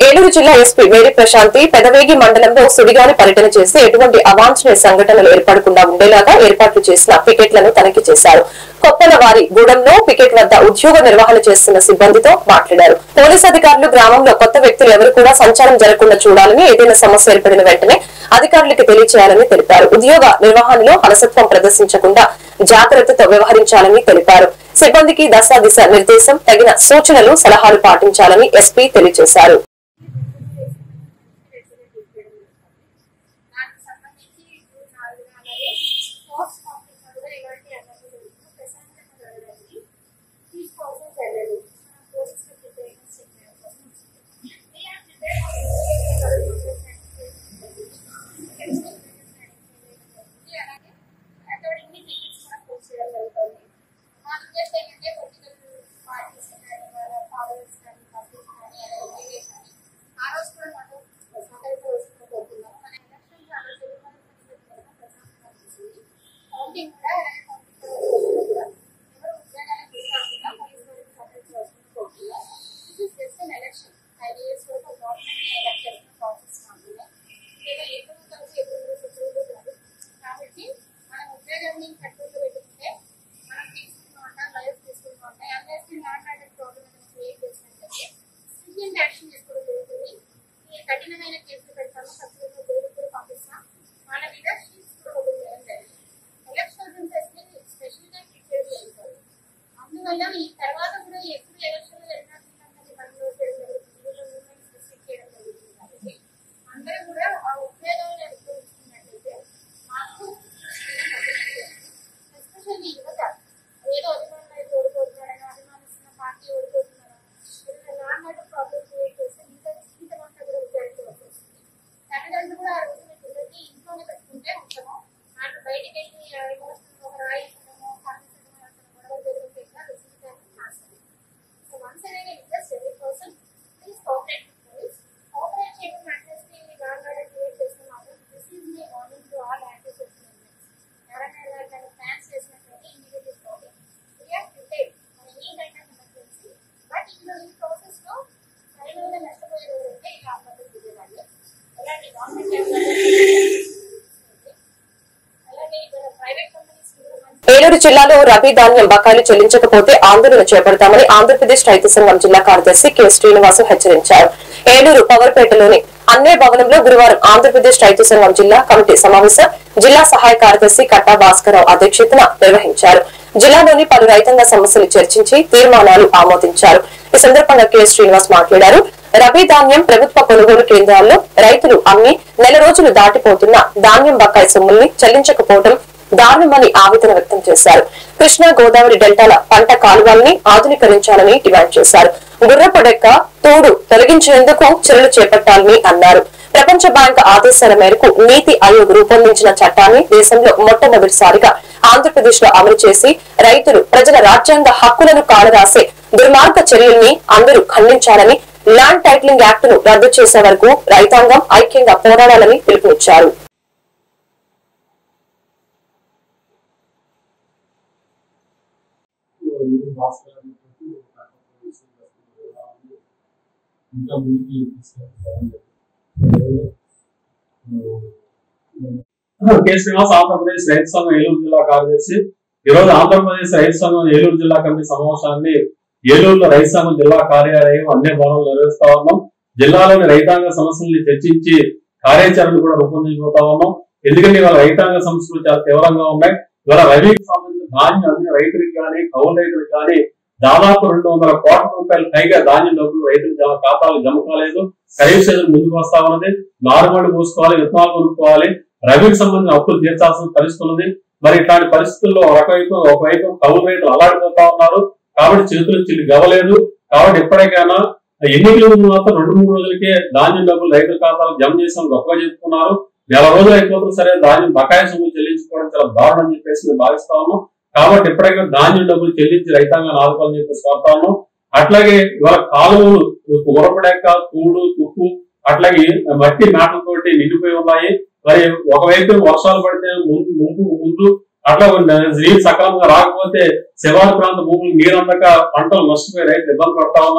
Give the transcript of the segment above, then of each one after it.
ఏలూరు జిల్లా SP Mary Prashanti Pedavegi మండలంలో సుడిగాలి పర్యటన చేసి ఎటువంటి అవాంఛనీయ సంఘటనలు ఏర్పడకుండా ఉండేలాగా ఏర్పాట్లు చేసిన పికెట్లను తనిఖీ చేశారు. కొప్పలవారి గూడెంలో పికెట్ వద్ద ఉద్యోగ నిర్వహణ చేస్తున్న సిబ్బందితో మాట్లాడారు. పోలీసు అధికారులు గ్రామంలో కొత్త వ్యక్తులు ఎవరు కూడా సంచారం జరగకుండా చూడాలని, ఏదైనా సమస్య ఏర్పడిన వెంటనే అధికారులకు తెలియచేయాలని తెలిపారు. ఉద్యోగ నిర్వహణలో అలసత్వం ప్రదర్శించకుండా జాగ్రత్తతో వ్యవహరించాలని తెలిపారు. సిబ్బందికి దశ దిశ నిర్దేశం, తగిన సూచనలు, సలహాలు పాటించాలని ఎస్పీ తెలియజేశారు. ఏలూరు జిల్లాలో రబీ ధాన్యం బకాయిలు చెల్లించకపోతే ఆందోళన చేపడతామని ఆంధ్రప్రదేశ్ రైతు సంఘం జిల్లా కార్యదర్శి కె శ్రీనివాసు హెచ్చరించారు. ఏలూరు పవర్పేటలోని అన్నే భవనంలో గురువారం ఆంధ్రప్రదేశ్ రైతు సంఘం జిల్లా కమిటీ సమావేశం జిల్లా సహాయ కార్యదర్శి కట్టా భాస్కరరావు అధ్యక్షతన నిర్వహించారు. జిల్లాలోని పలు రైతాంగ సమస్యలు చర్చించి తీర్మానాలు ఆమోదించారు. ఈ సందర్భంగా కె శ్రీనివాస్ మాట్లాడారు. రబీ ధాన్యం ప్రభుత్వ కొనుగోలు కేంద్రాల్లో రైతులు అమ్మి నెల రోజులు దాటిపోతున్న ధాన్యం బకాయి సొమ్ముల్ని చెల్లించకపోవడం దారుణమని ఆవేదన వ్యక్తం చేశారు. కృష్ణా గోదావరి డెల్టాల పంట కాలువల్ని ఆధునీకరించాలని డిమాండ్ చేశారు. గుర్రపడెక్క తోడు తొలగించేందుకు చర్యలు చేపట్టాలని అన్నారు. ప్రపంచ బ్యాంక్ ఆదేశాల మేరకు నీతి ఆయోగ్ రూపొందించిన చట్టాన్ని దేశంలో మొట్టమొదటిసారిగా ఆంధ్రప్రదేశ్ లో అమలు చేసి రైతులు ప్రజల రాజ్యాంగ హక్కులను కాలరాసే దుర్మార్గ చర్యల్ని అందరూ ఖండించాలని, ల్యాండ్ టైటిలింగ్ యాక్ట్ ను రద్దు చేసే వరకు రైతాంగం ఐక్యంగా పోరాడాలని పిలుపునిచ్చారు. కె శ్రీనివాస్ ఆంధ్రప్రదేశ్ రైతు సంఘం ఏలూరు జిల్లా కార్యదర్శి. ఈ రోజు ఆంధ్రప్రదేశ్ రైతు సంఘం ఏలూరు జిల్లా కమిటీ సమావేశాన్ని ఏలూరులో రైతు సంఘం జిల్లా కార్యాలయం అన్ని భవనాలు నిర్వహిస్తా ఉన్నాం. జిల్లాలోని రైతాంగ సమస్యల్ని చర్చించి కార్యాచరణలు కూడా రూపొందించుకుంటా ఉన్నాం. ఎందుకంటే ఇవాళ రైతాంగ సమస్యలు చాలా తీవ్రంగా ఉన్నాయి. ఇవాళ రబీకి సంబంధించిన ధాన్యం అన్ని రైతులకు కానీ కౌలు రైతులకు కానీ దాదాపు 200 కోట్ల రూపాయలు పైగా ధాన్యం డబ్బులు రైతుల ఖాతాలు జమ కాలేదు. ఖరీఫ్ సీజన్ ముందుకు వస్తా ఉన్నది. నారుమడి పోసుకోవాలి, విత్తనాలు కొనుక్కోవాలి, రబీకి సంబంధించిన అప్పులు తీర్చాల్సిన పరిస్థితి ఉంది. మరి ఇట్లాంటి పరిస్థితుల్లో ఒకవైపు కౌలు రైతులు అలాడిపోతా ఉన్నారు. కాబట్టి చేతులు చిల్లి గవ్వలేదు. కాబట్టి ఎప్పటికైనా ఎన్నికల ముందు మాత్రం 2-3 రోజులకే ధాన్యం డబ్బులు రైతుల ఖాతాలు జమ చేసాం గొప్పగా చెప్పుకున్నారు. నెల రోజులు అయిపోతుంది సరే ధాన్యం బకాయి సొమ్ము చెల్లించుకోవడం చాలా దారుణం అని చెప్పేసి మేము భావిస్తా ఉన్నాం. కాబట్టి ఎప్పటికైనా ధాన్యం డబ్బులు చెల్లించి రైతాంగాన్ని ఆదుకోవాలని చెప్పేసి కోరుతా ఉన్నాం. అట్లాగే ఇవాళ కాలువలు ఉరపడెక్క, తూడు, తుక్కు అట్లాగే మట్టి మేటలతోటి నిండిపోయి ఉన్నాయి. మరి ఒకవైపు వర్షాలు పడితే ముందు అట్లా నీరు సక్రమంగా రాకపోతే శివారు ప్రాంత భూములు నీరందక పంటలు నష్టపోయి రైతులు ఇబ్బంది పడతా ఉన్నారు.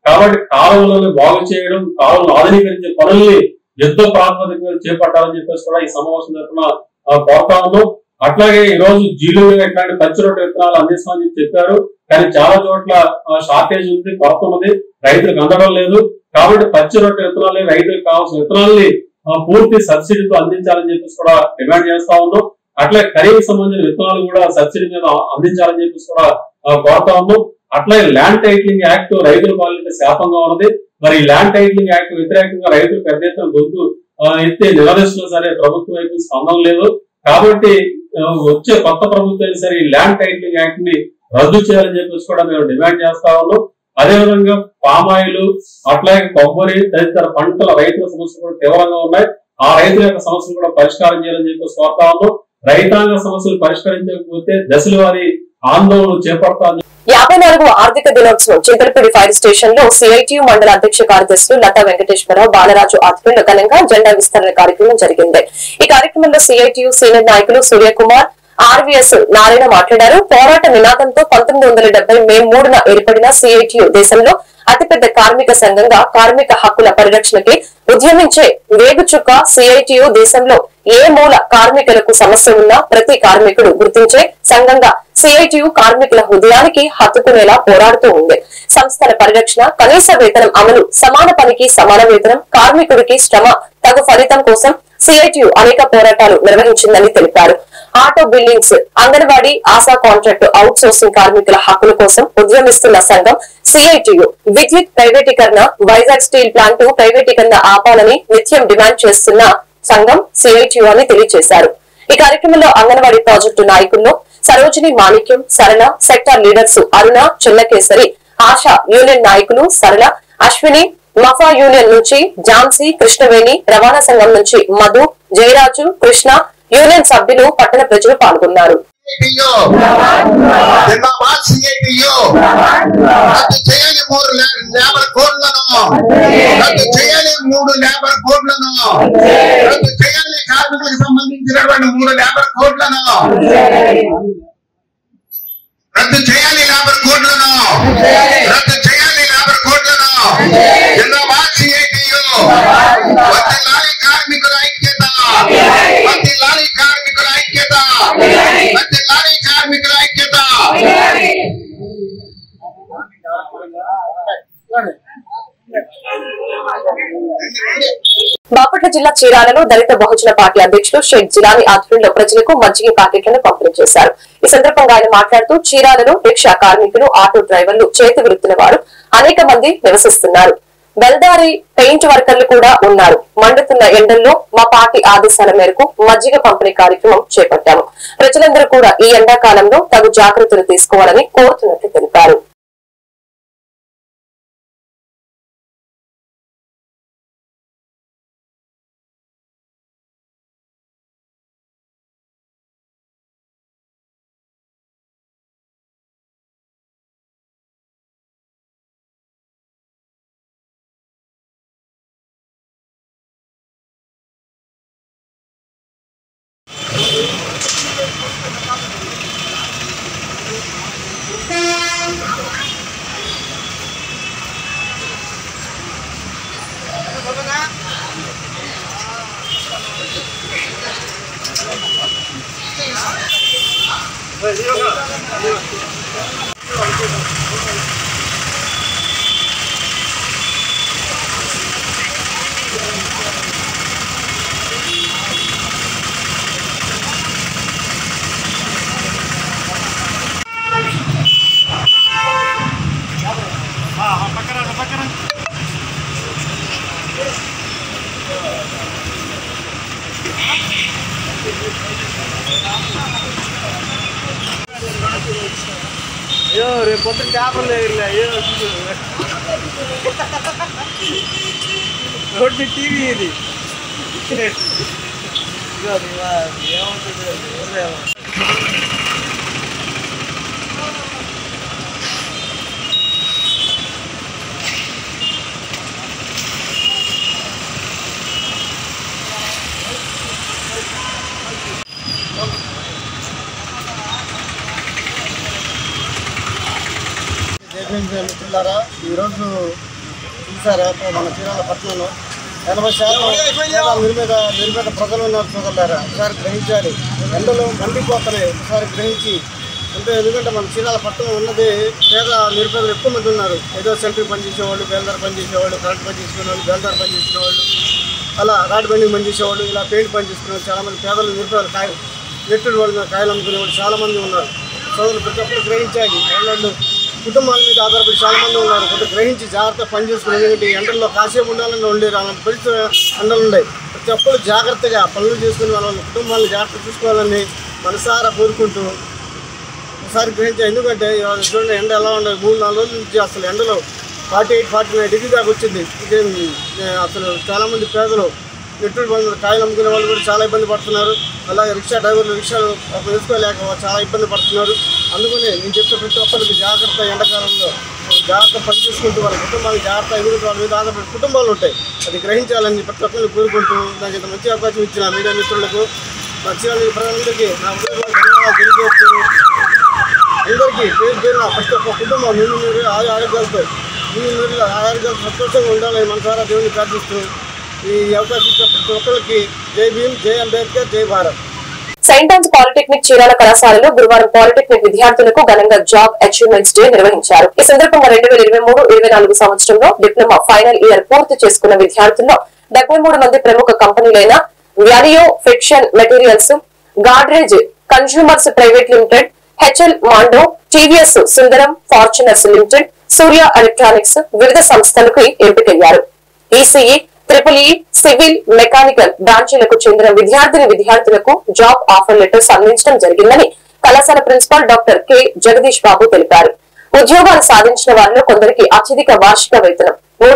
కాబట్టి కాలువలను బాగు చేయడం, కాలువలను ఆధునీకరించే పనుల్ని యుద్ధ ప్రాతిపదికగా చేపట్టాలని చెప్పేసి కూడా ఈ సమావేశం తరఫున కోరుతా ఉన్నాం. అట్లాగే ఈ రోజు జీలుగా ఇట్లాంటి పచ్చి రొట్టె విత్తనాలు అందిస్తామని చెప్పారు. కానీ చాలా చోట్ల షార్టేజ్ ఉంది, కొరత ఉంది, రైతులకు అందడం లేదు. కాబట్టి పచ్చి రొట్టె విత్తనాలు రైతులకు కావాల్సిన విత్తనాల్ని పూర్తి సబ్సిడీతో అందించాలని చెప్పేసి కూడా డిమాండ్ చేస్తా ఉన్నాం. అట్లే ఖరీఫ్ సంబంధించిన విత్తనాలు కూడా సబ్సిడీ మీద అందించాలని చెప్పేసి కూడా కోరుతా ఉన్నాం. అట్లాగే ల్యాండ్ టైటిలింగ్ యాక్ట్ రైతుల పాలిట శాపంగా ఉన్నది. మరి ఈ ల్యాండ్ టైటిలింగ్ యాక్ట్ వ్యతిరేకంగా రైతులు పెద్ద ఎత్తున గొంతు ఎత్తి నిలదీసినా సరే ప్రభుత్వం వైపు స్పందన లేదు. కాబట్టి వచ్చే కొత్త ప్రభుత్వం సరే ఈ ల్యాండ్ టైటిలింగ్ యాక్ట్ ని రద్దు చేయాలని చెప్పేసి కూడా మేము డిమాండ్ చేస్తా ఉన్నాం. అదేవిధంగా పామాయిల్, అట్లాగే కొబ్బరి తదితర పంటల రైతుల సమస్యలు కూడా తీవ్రంగా ఉన్నాయి. ఆ రైతుల యొక్క సమస్యలు కూడా పరిష్కారం చేయాలని చెప్పేసి కోరుతా ఉన్నాం. రైతాంగ సమస్యలు పరిష్కరించకపోతే దశల వారీ ఆందోళనలు చేపడతామని 54వ ఆర్థిక దినోత్సవం చింతలపూడి ఫైర్ స్టేషన్ లో సిఐటియు మండల అధ్యక్ష కార్యదర్శులు లతా వెంకటేశ్వరరావు, బాలరాజు ఆధ్వర్యంలో ఘనంగా జెండా విస్తరణ కార్యక్రమం జరిగింది. ఈ కార్యక్రమంలో సిఐటియు సీనియర్ నాయకులు సూర్యకుమార్, ఆర్వీఎస్ నారాయణ మాట్లాడారు. పోరాట నినాదంతో 1970 మే 3న ఏర్పడిన సిఐటియు దేశంలో అతిపెద్ద కార్మిక సంఘంగా కార్మిక హక్కుల పరిరక్షణకి ఉద్యమించే వేగుచుక్క సిఐటియు దేశంలో ఏ మూల కార్మికులకు సమస్య ఉన్నా ప్రతి కార్మికుడు గుర్తించే సంఘంగా సిఐటియు కార్మికుల హృదయానికి హత్తుకునేలా పోరాడుతూ ఉంది. సంస్థల పరిరక్షణ, కనీస వేతనం అమలు, సమాన పనికి సమాన వేతనం, కార్మికుడికి శ్రమ తగు ఫలితం కోసం సిఐటియు అనేక పోరాటాలు నిర్వహించిందని తెలిపారు. Auto buildings, anganwadi, Asha contract outsourcing కార్మికుల హక్కుల కోసం ఉద్యమిస్తున్న సంఘం సిఐటియు. విద్యుత్ ప్రైవేటీకరణ, వైజాగ్ స్టీల్ ప్లాంట్ ప్రైవేటీకరణ ఆపాలని నిత్యం డిమాండ్ చేస్తున్న సంఘం సిఐటియు అని తెలియజేశారు. ఈ కార్యక్రమంలో అంగన్వాడీ ప్రాజెక్టు నాయకుల్లో Sarojini, Manikyam, Sarala, sector leaders Aruna, Chellakesari, Asha union నాయకులు సరళ, అశ్విని, మఫా యూనియన్ నుంచి ఝాన్సీ, కృష్ణవేణి, రవాణా సంఘం నుంచి మధు, జయరాజు, కృష్ణ, యూనియన్ సభ్యులు, పట్టణ ప్రజలు పాల్గొన్నారు. కార్మికులకు సంబంధించినటువంటి 3 లేబర్ కోడ్లను రద్దు చేయాలి. లేబర్ కోడ్లను రద్దు చేయాలి. లేబర్ కోడ్లను జిందాబాద్ సిఐటియు. వర్ధిల్లాలి కార్మికుల ఐక్యత, వర్ధిల్లాలి కార్మికుల ఐక్యత, వర్ధిల్లాలి కార్మికుల ఐక్యత. బాపట్ల జిల్లా చీరాలలో దళిత బహుజన పార్టీ అధ్యక్షులు షేక్ జిలానీ ఆధ్వర్యంలో ప్రజలకు మజ్జిగ ప్యాకెట్లను పంపిణీ చేశారు. ఈ సందర్భంగా ఆయన మాట్లాడుతూ చీరాలలో రిక్షా కార్మికులు, ఆటో డ్రైవర్లు, చేతి వృత్తుల వారు అనేక మంది నివసిస్తున్నారు. బెల్దారి పెయింట్ వర్కర్లు కూడా ఉన్నారు. మండుతున్న ఎండల్లో మా పార్టీ ఆదేశాల మేరకు మజ్జిగ పంపిణీ కార్యక్రమం చేపట్టాము. ప్రజలందరూ కూడా ఈ ఎండాకాలంలో తగు జాగ్రత్తలు తీసుకోవాలని కోరుతున్నట్లు తెలిపారు. అయ్యో రేపు పొద్దున చేపలు లేదులే. అయ్యో రోడ్డు టీవీ ఇది ఏమవుతుంది. మిత్రులారా, ఈరోజు సార్ మన చీరాల పట్టణంలో 80% నిర్మిత ప్రజలు ఉన్నారు సోదరులారా. ఒకసారి గ్రహించాలి. ఎండలో మండిపోతున్నాయి. ఒకసారి గ్రహించి అంటే ఎందుకంటే మన చీరాల పట్టణం ఉన్నది పేద నిరుపేదలు ఎక్కువ మంది ఉన్నారు. ఏదో సెంట్రీ పనిచేసేవాళ్ళు, బేల్దార్ పనిచేసేవాళ్ళు, కరెంట్ పని చేసుకునేవాళ్ళు, బేల్దార్ పని చేసుకునేవాళ్ళు, అలా రాడ్ బెండింగ్ పని చేసేవాళ్ళు, ఇలా పెయింట్ పని చేసుకునేవాళ్ళు చాలామంది పేదలు నిరుపేదలు ఎట్టుడు వాళ్ళు కాయలు అమ్ముకునేవాళ్ళు చాలామంది ఉన్నారు. సోదరులు ప్రతి ఒక్కరు గ్రహించాలి. వాళ్ళు కుటుంబాల మీద ఆధారపడి చాలామంది ఉన్నారు. కొంత గ్రహించి జాగ్రత్తగా పని చేసుకుని ఎందుకంటే ఎండల్లో కాసేపు ఉండాలని ఉండేది అలాంటి పరిస్థితి ఎండలు ఉన్నాయి. ప్రతి ఒక్కరు జాగ్రత్తగా పనులు చేసుకుని వాళ్ళ కుటుంబాలను జాగ్రత్త చూసుకోవాలని మనసారా కోరుకుంటూ ఒకసారి గ్రహించాలి. ఎందుకంటే చూడండి ఎండ ఎలా ఉండదు. 3-4 రోజుల నుంచి అసలు ఎండలో 48-49 డిగ్రీ దాకా వచ్చింది. అసలు చాలామంది పేదలు ఎట్టుడు బంధువులు కాయలు అమ్ముకునే వాళ్ళు కూడా చాలా ఇబ్బంది పడుతున్నారు. అలాగే రిక్షా డ్రైవర్లు రిక్షాలు వేసుకోలేక చాలా ఇబ్బంది పడుతున్నారు. అందుకని నేను చెప్పే ప్రతి ఒక్కరికి జాగ్రత్త ఎండాకాలంలో జాగ్రత్త పని చేసుకుంటూ వాళ్ళ కుటుంబాలకు జాగ్రత్త ఎదుగుతూ వాళ్ళ మీద ఆధారపడి కుటుంబాలు ఉంటాయి. అది గ్రహించాలని ప్రతి ఒక్కరిని కోరుకుంటూ నాకు ఇంత మంచి అవకాశం ఇచ్చిన మీడియా మిత్రులకు మా చీరాల ప్రజలందరికీ నా ఉదయం ధన్యవాదాలు తెలియజేస్తూ అందరికీ పేరు ప్రతి ఒక్క కుటుంబం మీరు ఆరోగ్యాలతో ఆరోగ్యాలు సంతోషంగా ఉండాలని మనసారా దేవుని ప్రార్థిస్తూ ఈ అవకాశం ఇచ్చిన ప్రతి ఒక్కరికి జై భీమ్, జై అంబేద్కర్, జై Bharat. Saint Ann's polytechnic Chirala కళాశాలలో గురువారం పాలిటెక్నిక్ విద్యార్థులకు ఘనంగా జాబ్ అచీవ్మెంట్స్ డే నిర్వహించారు. ఈ సందర్భంగా 2023-24 సంవత్సరంలో డిప్లొమా ఫైనల్ ఇయర్ పూర్తి చేసుకున్న విద్యార్థుల్లో 73 మంది ప్రముఖ కంపెనీలైన Valeo friction materials, Godrej consumers private limited, HL Mando, TVS Sundaram ఫార్చునర్స్ లిమిటెడ్, సూర్య ఎలక్ట్రానిక్స్ వివిధ సంస్థలకు ఎంపికయ్యారు. ఈసీఈ, ట్రిపుల్ సివిల్, మెకానికల్ బ్రాంచీలకు చెందిన విద్యార్థులకు జాబ్ ఆఫర్ లెటర్స్ అందించడం జరిగిందని కళాశాల principal doctor K Jagadish Babu తెలిపారు. ఉద్యోగాలు సాధించిన వారిలో కొందరికి అత్యధిక వార్షిక వేతనం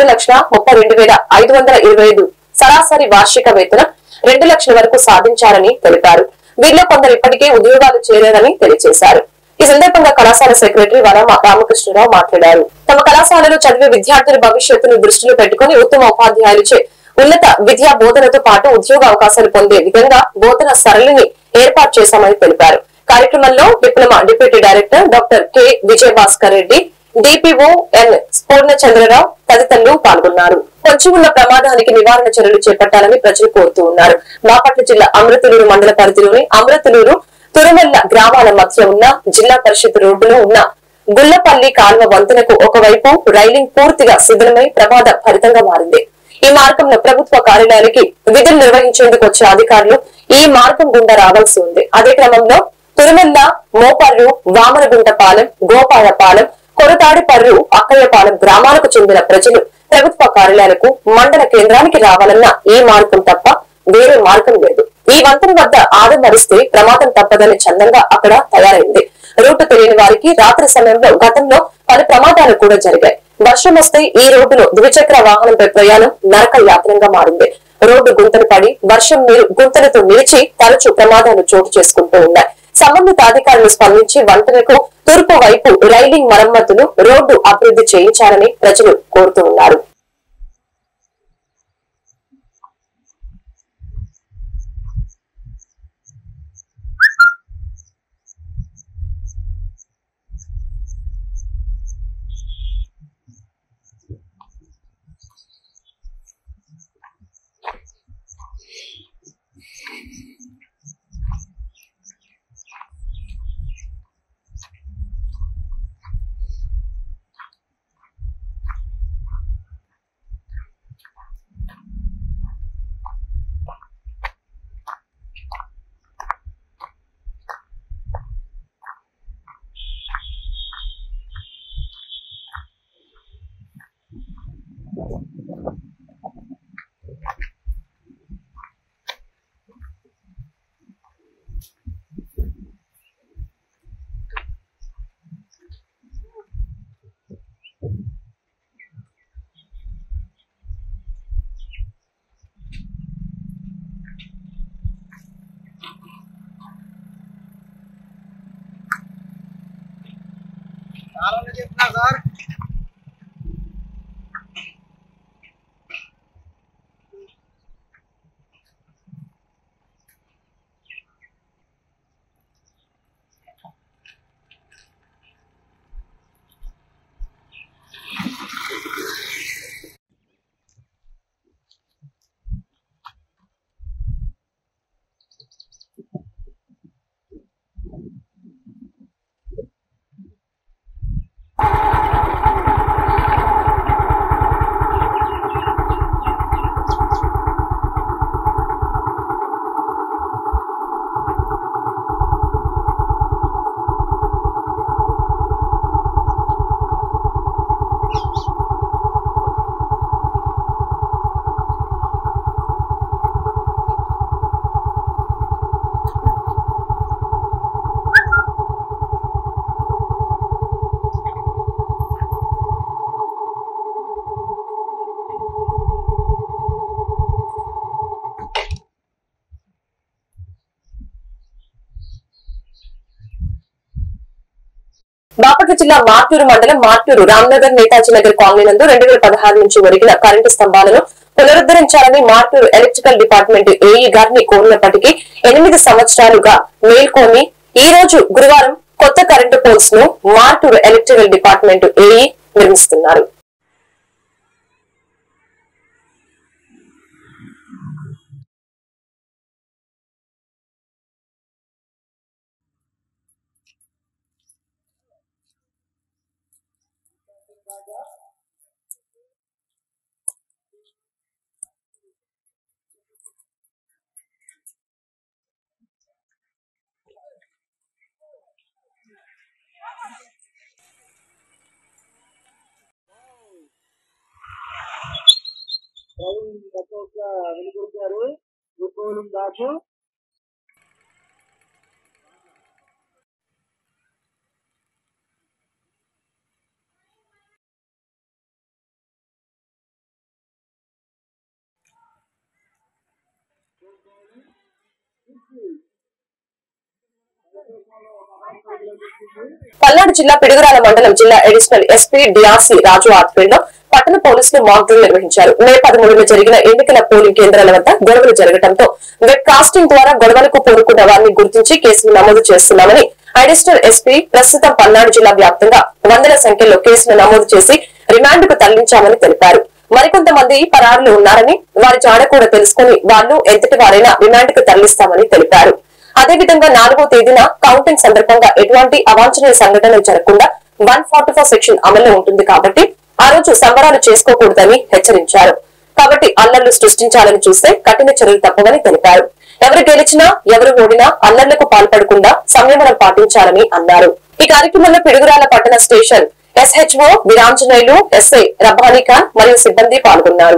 3,32,525 సరాసరి వార్షిక వేతనం 2 లక్షల వరకు సాధించారని తెలిపారు. వీరిలో కొందరు ఇప్పటికే ఉద్యోగాలు చేరారని తెలియజేశారు. ఈ సందర్భంగా కళాశాల సెక్రటరీ వనమ రామకృష్ణరావు మాట్లాడారు. తమ కళాశాలలో చదివే విద్యార్థుల భవిష్యత్తును దృష్టిలో పెట్టుకుని ఉత్తమ ఉపాధ్యాయులచే ఉన్నత విద్యా బోధనతో పాటు ఉద్యోగ అవకాశాలు పొందే విధంగా బోధన సరళిని ఏర్పాటు చేశామని తెలిపారు. కార్యక్రమంలో diploma deputy director doctor K Vijayabhaskar Reddy, DPO N Purnachandrarao తదితరులు పాల్గొన్నారు. పొంచి ఉన్న ప్రమాదానికి నివారణ చర్యలు చేపట్టాలని ప్రజలు కోరుతూ ఉన్నారు. బాపట్ల జిల్లా అమృతలూరు మండల పరిధిలోని అమృతలూరు, తురుమల్ల గ్రామాల మధ్య ఉన్న జిల్లా పరిషత్ రోడ్డులో ఉన్న గుల్లపల్లి కాల్వ వంతెనకు ఒకవైపు రైలింగ్ పూర్తిగా శిథిలమై ప్రమాద భరితంగా మారింది. ఈ మార్గంలో ప్రభుత్వ కార్యాలయాలకి విధులు నిర్వహించేందుకు వచ్చే అధికారులు ఈ మార్గం గుండా రావాల్సి ఉంది. అదే క్రమంలో తురుమల్ల, మోపర్రు, వామనగుంటపాలెం, గోపాలపాలెం, కొరతాడిపర్రు, అక్కయ్యపాలెం గ్రామాలకు చెందిన ప్రజలు ప్రభుత్వ కార్యాలయాలకు మండల కేంద్రానికి రావాలన్న ఈ మార్గం తప్ప వేరే మార్గం లేదు. ఈ వంతెన వద్ద ఆదమరిస్తే ప్రమాదం తప్పదని చందంగా అక్కడ తయారైంది. రూటు తెలియని వారికి రాత్రి సమయంలో గతంలో పలు ప్రమాదాలు కూడా జరిగాయి. వర్షం వస్తే ఈ రోడ్డులో ద్విచక్ర వాహనంపై ప్రయాణం నరక యాత్రంగా మారింది. రోడ్డు గుంతలు పడి వర్షం నీరు గుంతలతో నిలిచి తరచూ ప్రమాదాలు చోటు చేసుకుంటూ ఉన్నాయి. సంబంధిత అధికారులు స్పందించి వంతెనకు తూర్పు వైపు రైలింగ్ మరమ్మతులు, రోడ్డు అభివృద్ధి చేయించాలని ప్రజలు కోరుతూ ఉన్నారు. చెప్తున్నా సార్ బాపట్ల జిల్లా మార్టూరు మండలం మార్టూరు రామ్నగర్ నేతాజీ నగర్ కాలనీ నందు 2016 నుంచి ఒరిగిన కరెంటు స్తంభాలను పునరుద్ధరించాలని మార్టూరు ఎలక్ట్రికల్ డిపార్ట్మెంట్ ఏఈ గారిని కోరినప్పటికీ 8 సంవత్సరాలుగా మేల్కొని ఈ రోజు గురువారం కొత్త కరెంటు పోల్స్ ను మార్టూరు ఎలక్ట్రికల్ డిపార్ట్మెంట్ ఏఈ నిర్మిస్తున్నారు. పల్నాడు జిల్లా పిడుగురాల మండలం జిల్లా అడిషనల్ ఎస్పీ డిఆర్సి రాజు ఆధ్వర్యంలో పట్టణ పోలీసులు మాక్ డ్రిల్ నిర్వహించారు. మే 13న జరిగిన ఎన్నికల పోలింగ్ కేంద్రాల వద్ద గొడవలు జరగడంతో వెబ్ కాస్టింగ్ ద్వారా గొడవలకు పూనుకున్న వారిని గుర్తించి కేసులు నమోదు చేస్తున్నామని అడిషనల్ ఎస్పీ ప్రస్తుతం పల్నాడు జిల్లా వ్యాప్తంగా వందల సంఖ్యలో కేసులు నమోదు చేసి రిమాండ్ కు తరలించామని తెలిపారు. మరికొంతమంది పరారులు ఉన్నారని వారి జాడ కూడా తెలుసుకుని వాళ్లు ఎంతటి వారైనా రిమాండ్ కు తరలిస్తామని తెలిపారు. అదేవిధంగా 4వ తేదీన కౌంటింగ్ సందర్భంగా ఎటువంటి అవాంఛనీయ సంఘటనలు జరగకుండా 144 సెక్షన్ అమల్లో ఉంటుంది కాబట్టి ఆ రోజు సంబరాలు చేసుకోకూడదని హెచ్చరించారు. కాబట్టి అల్లర్లు సృష్టించాలని చూస్తే కఠిన చర్యలు తప్పవని తెలిపారు. ఎవరు గెలిచినా ఎవరు ఓడినా అల్లర్లకు పాల్పడకుండా సంయమనం పాటించాలని అన్నారు. ఈ కార్యక్రమంలో పిడుగురాల పట్టణ station SHO Veeranjaneyulu, SI Rabbani Khan మరియు సిబ్బంది పాల్గొన్నారు.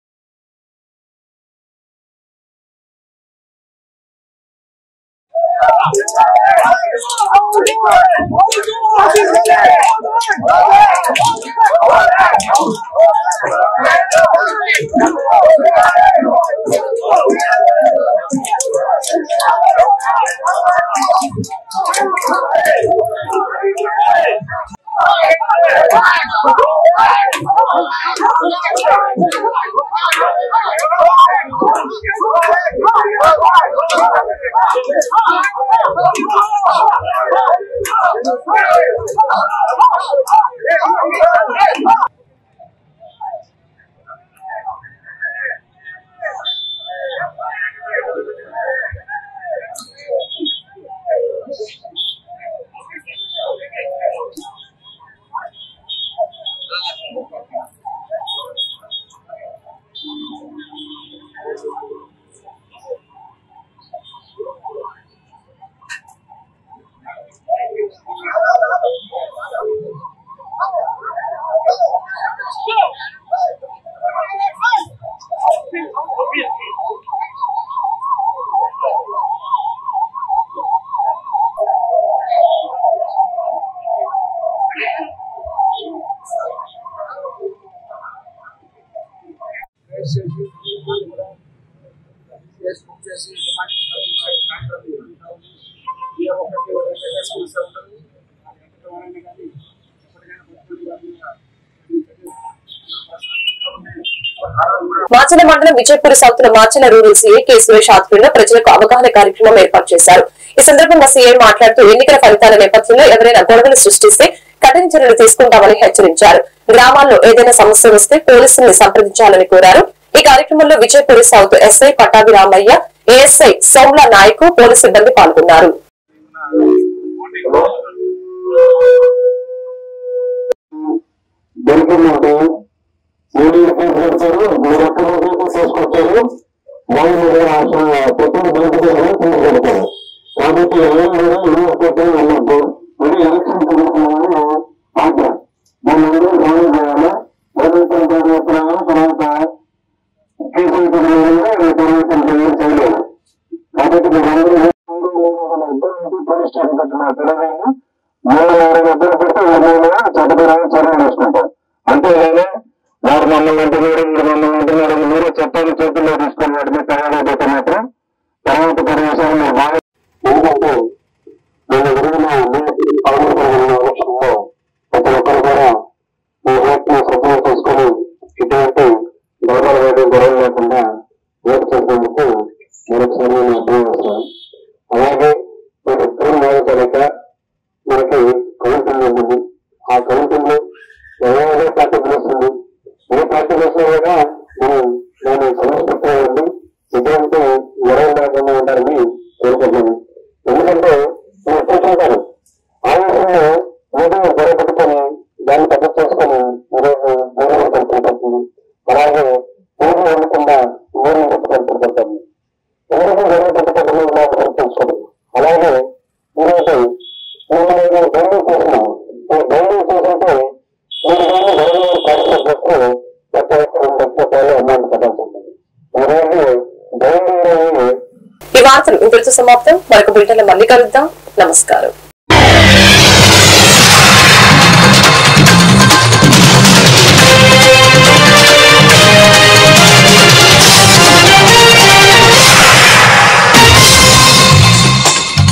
మాచల మండలం విజయపూర్ సౌత్ లో Macherla rural CI K Suresh ఆధ్వర్యంలో ప్రజలకు అవగాహన కార్యక్రమం ఏర్పాటు చేశారు. ఈ సందర్భంగా సీఐ మాట్లాడుతూ ఎన్నికల ఫలితాల నేపథ్యంలో ఎవరైనా గొడవలు సృష్టిస్తే కఠిన చర్యలు తీసుకుంటామని హెచ్చరించారు. గ్రామాల్లో ఏదైనా సమస్య వస్తే పోలీసుల్ని సంప్రదించాలని కోరారు. ఈ కార్యక్రమంలో Vijayapur south SI Pattabhi Ramayya, ASI Somla Nayak, police సిబ్బంది పాల్గొన్నారు. అంతేగాని వారు మమ్మల్ని అంటున్నారు, మమ్మల్ని అంటున్నారు, మీరే చెప్పాలి చేతుల్లో తీసుకొని వాటి మీద తయారైతే మాత్రం తర్వాత పరివేశాలు మీరు బాగా ఏంటంటే నేను ఎదురుగా ఎలక్షన్లో ఈరోజు ఈ వార్తలు ఇంతటితో సమాప్తం. మరొక బులెటిన్లో మళ్ళీ కలుద్దాం. నమస్కారం.